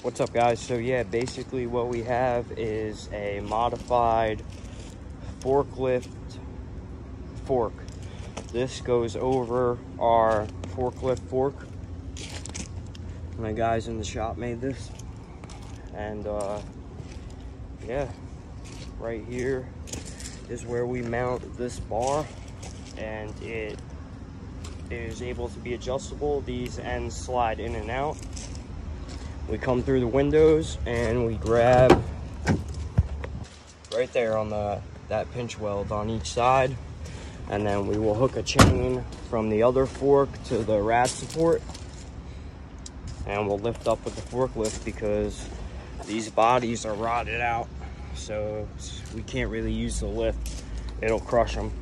What's up, guys? So yeah, basically what we have is a modified forklift fork. This goes over our forklift fork. My guys in the shop made this, and yeah, right here is where we mount this bar, and it is able to be adjustable. These ends slide in and out. We come through the windows and we grab right there on that pinch weld on each side, and then we will hook a chain from the other fork to the rad support, and we'll lift up with the forklift because these bodies are rotted out, so we can't really use the lift. It'll crush them.